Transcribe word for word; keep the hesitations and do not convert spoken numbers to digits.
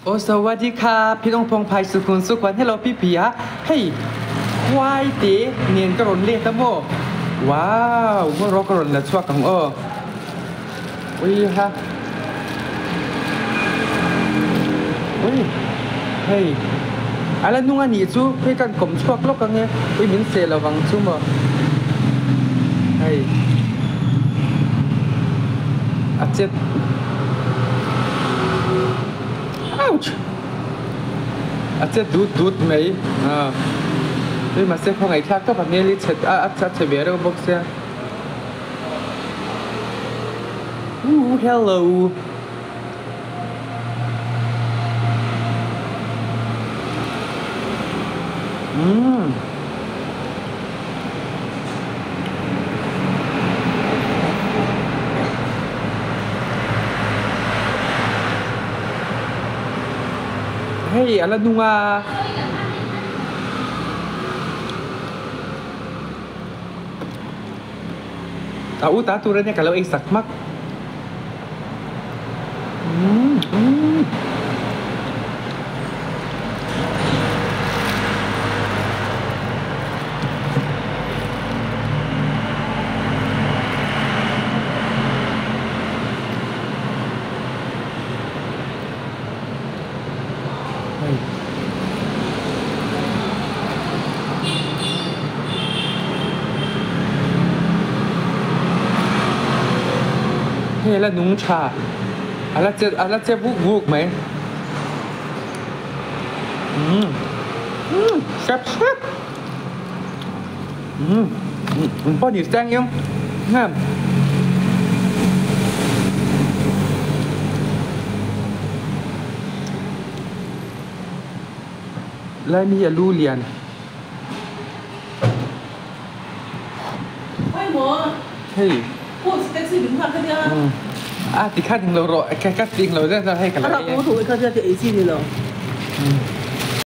โอ้สวัสดีครับพี่น้องพงไพสุขุนสุขวัญให้เราพี่ผีฮะให้ควายเต๋เนียนกระรนเรียกตั้งโมว้าวเมื่อรอกระรนและชั่วของอ้ออุ้ยฮะอุ้ยเฮ้ยอะไรนุ่งอันนี้จูเพื่อกันกลมชั่วกลบกันไงอุ้ยมินเซระวังจูมั้งเฮ้ยอาเจ็บouch อาจจะดูดดูดไหมอ่าด้วยมาเสียของไอ้ท่าก็แบบนี้ลิเชตอ่ะอาจจะเฉลี่ยเราบอกเสียอู้ hello อืมเฮ้ยอะไรนัวเอาอุตาตัวนี้กับเราเองสักมักอืมอืมเฮ้ยแล้วนุ่งชาอะไรจะอะไรจะบุกบุกไหมอืมอืมแซ่บแซ่บอืมอืมป้อนอยู่แจ้งยังงามแล้วนี่อย่าลู่เรียนไม่หมอเฮ้ยพูดแท็กซี่ถึงพักกันเนี่ยอ่ะติดขั้นถึงเรารอแค่ขั้นจริงเราจะให้กันอะไรกูถูกไอ้ข้าจะเอซี่นี่หรอ